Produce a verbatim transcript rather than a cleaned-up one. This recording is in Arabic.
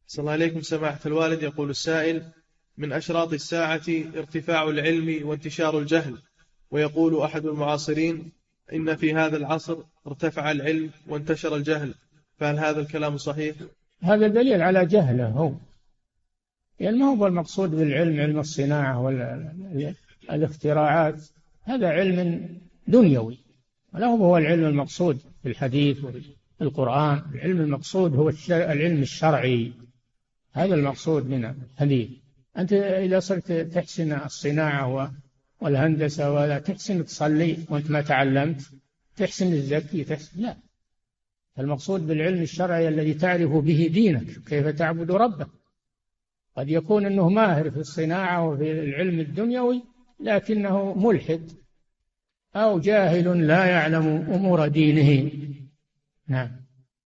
صلى الله عليكم سماحة الوالد. يقول السائل: من أشراط الساعة ارتفاع العلم وانتشار الجهل، ويقول أحد المعاصرين إن في هذا العصر ارتفع العلم وانتشر الجهل، فهل هذا الكلام صحيح؟ هذا دليل على جهله هو، يعني ما هو المقصود بالعلم علم الصناعة والاختراعات، هذا علم دنيوي، ولا هو العلم المقصود في الحديث والقرآن. العلم المقصود هو العلم الشرعي، هذا المقصود من الحديث. أنت إذا صرت تحسن الصناعة والهندسة ولا تحسن تصلي وأنت ما تعلمت، تحسن الزكي تحسن، لا، المقصود بالعلم الشرعي الذي تعرف به دينك كيف تعبد ربك. قد يكون أنه ماهر في الصناعة وفي العلم الدنيوي لكنه ملحد أو جاهل لا يعلم أمور دينه. نعم.